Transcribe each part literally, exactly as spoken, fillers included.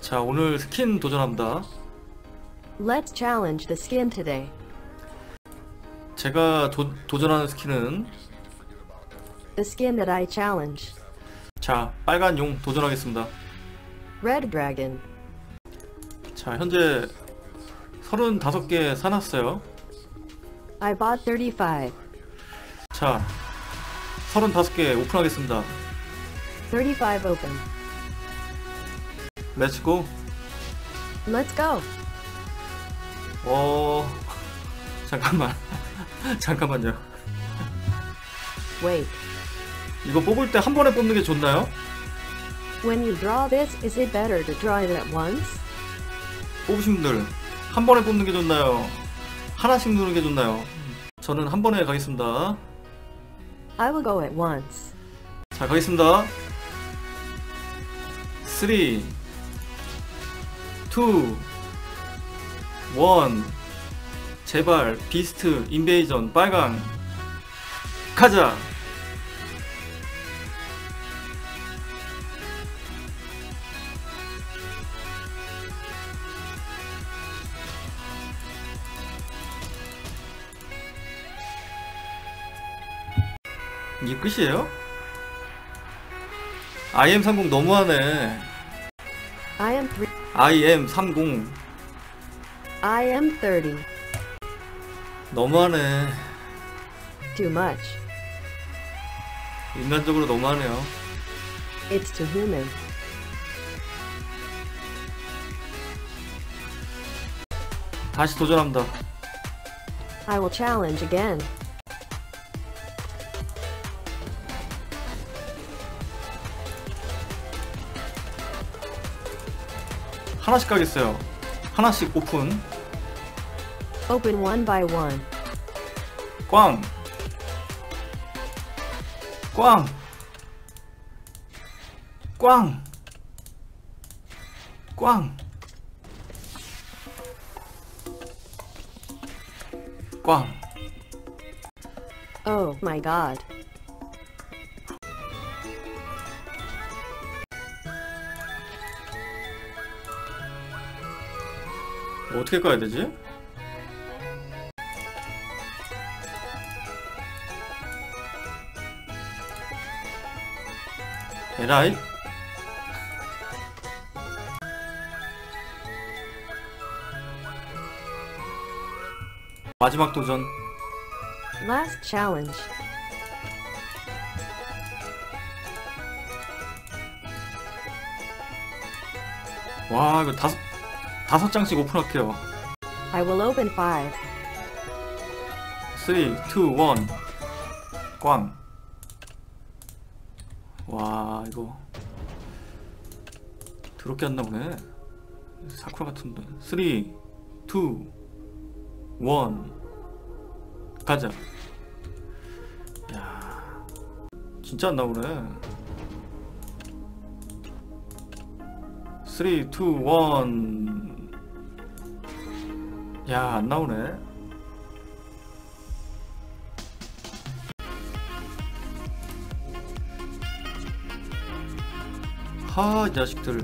자, 오늘 스킨 도전합니다. Let's challenge the skin today. 제가 도, 도전하는 스킨은 The skin that I challenge. 자, 빨간 용 도전하겠습니다. Red Dragon. 자, 현재 서른다섯 개 사놨어요. I bought thirty-five. 자, 서른다섯 개 오픈하겠습니다. thirty-five open. 렛츠고. Let's go. 어... 잠깐만. 잠깐만요. Wait. 이거 뽑을 때 한 번에 뽑는 게 좋나요? When you draw this, is it better to draw it at once? 뽑으신 분들 한 번에 뽑는 게 좋나요? 하나씩 누르는 게 좋나요? 저는 한 번에 가겠습니다. I will go at once. 자, 가겠습니다. 쓰리, 투, 원. 제발 비스트 인베이전 빨강 가자. 이게 끝이에요? 아이엠 삼십 너무하네. I am three. 아이엠 삼십 I am thirty. 너무하네. Too much. 인간적으로 너무하네요. It's too human. 다시 도전합니다. I will challenge again. 하나씩 가겠어요. 하나씩 오픈. Open one by one. 꽝. 꽝. 꽝. 꽝. 꽝. Oh my god. 어떻게 가야 되지? 에라이? 마지막 도전. Last challenge. 와, 이거 다섯 다섯 장씩 오픈할게요. I will open five. 쓰리, 투, 원. 꽝. 와, 이거 더럽게 안 나오네. 사쿠라 같은데. 쓰리, 투, 원. 가자. 야, 진짜 안 나오네. 쓰리, 투, 원. 야, 안 나오네. 하, 이 자식들.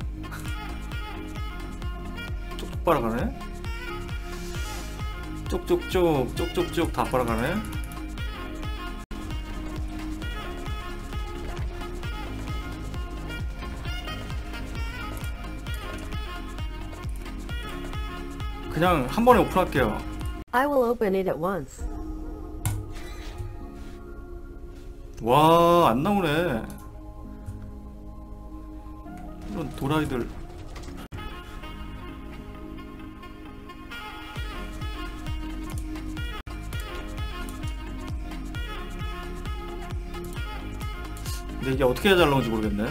쪽쪽 빨아가네. 쪽쪽쪽 쪽쪽쪽 다 빨아가네. 그냥 한 번에 오픈할게요. I will open it at once. 와, 안 나오네. 이런 도라이들. 근데 이게 어떻게 해야 잘 나오는지 모르겠네.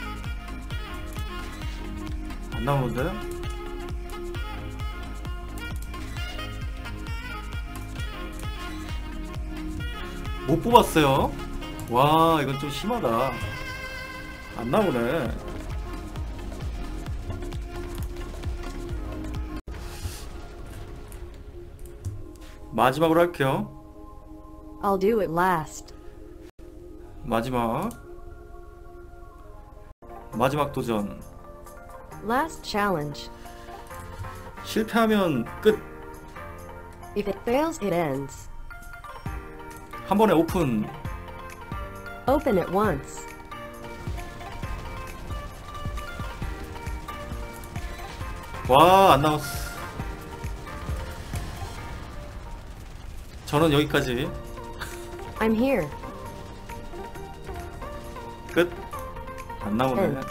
안 나오는데? 못 뽑았어요. 와, 이건 좀 심하다. 안 나오네. 마지막으로 할게요. I'll do it last. 마지막 마지막 도전. Last challenge. 실패하면 끝. If it fails, it ends. 한 번에 오픈. Open it once. 와, 안 나왔어. 저는 여기까지. I'm here. 끝. 안 나오네. 응.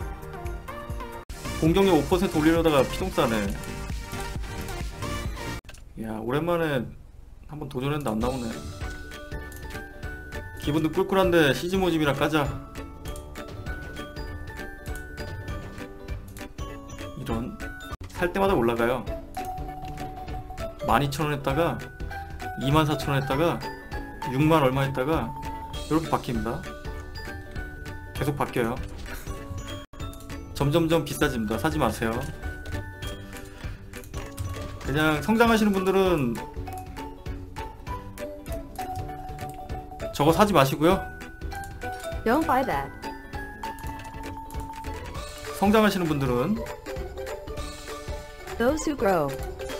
공격력 오 퍼센트 올리려다가 피똥 싸네. 야, 오랜만에 한번 도전했는데 안 나오네. 기분도 꿀꿀한데 시즈 모집이나 까자. 이런. 살 때마다 올라가요. 만 이천 원 했다가 이만 사천 원 했다가 육만 얼마 했다가 이렇게 바뀝니다. 계속 바뀌어요. 점점점 비싸집니다. 사지 마세요. 그냥 성장하시는 분들은 저거 사지 마시고요. Don't buy that. 성장하시는 분들은 Those who grow.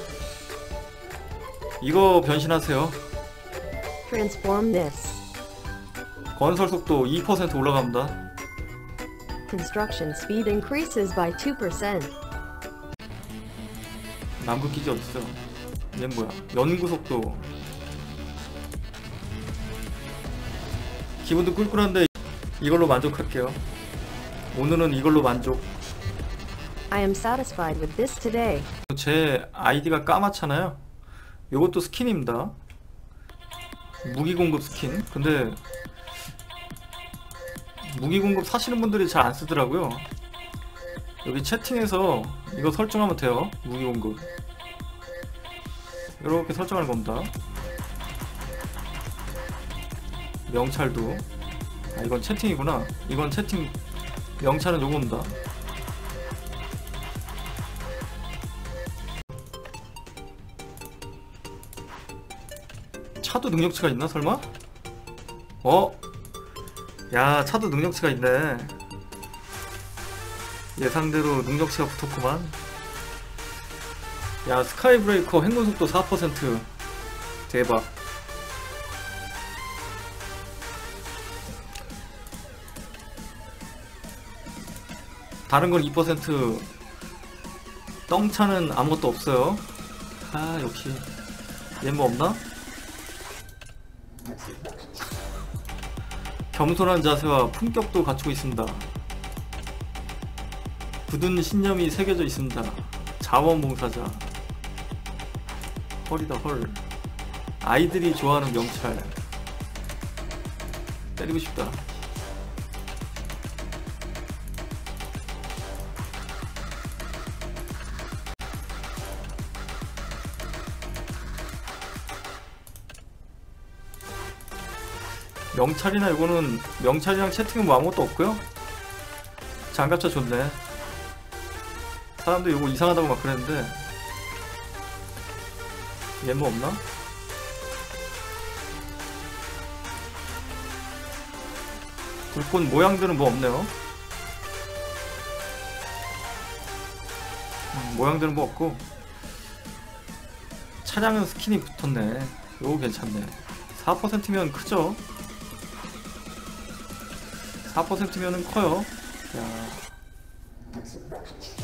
이거 변신하세요. Transform this. 건설 속도 이 퍼센트 올라갑니다. Construction speed increases by two percent. 남극 기지 어딨어? 얘는 뭐야? 연구 속도. 기분도 꿀꿀한데 이걸로 만족할게요. 오늘은 이걸로 만족. I am satisfied with this today. 제 아이디가 까맣잖아요. 요것도 스킨입니다. 무기 공급 스킨. 근데 무기 공급 사시는 분들이 잘 안 쓰더라고요. 여기 채팅에서 이거 설정하면 돼요. 무기 공급 이렇게 설정하는 겁니다. 명찰도, 아 이건 채팅이구나. 이건 채팅. 명찰은 요겁니다. 차도 능력치가 있나 설마? 어? 야, 차도 능력치가 있네. 예상대로 능력치가 붙었구만. 야, 스카이브레이커 행군속도 사 퍼센트. 대박. 다른 건 이 퍼센트. 떵차는 아무것도 없어요. 아, 역시 얘 뭐 없나? 겸손한 자세와 품격도 갖추고 있습니다. 굳은 신념이 새겨져 있습니다. 자원봉사자. 헐이다 헐. 아이들이 좋아하는 명찰. 때리고 싶다. 명찰이나 이거는 명찰이랑 채팅은 뭐 아무것도 없고요. 장갑차 좋네. 사람들이 이거 이상하다고 막 그랬는데 얘 뭐 없나? 불꽃 모양들은 뭐 없네요. 음, 모양들은 뭐 없고 차량은 스킨이 붙었네. 요거 괜찮네. 사 퍼센트면 크죠? 사 퍼센트면은 커요. 야.